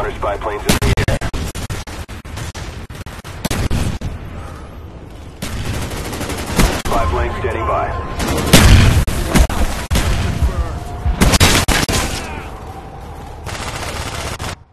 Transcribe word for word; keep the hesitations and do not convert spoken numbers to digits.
counter spy planes in the air. Spy plane standing by.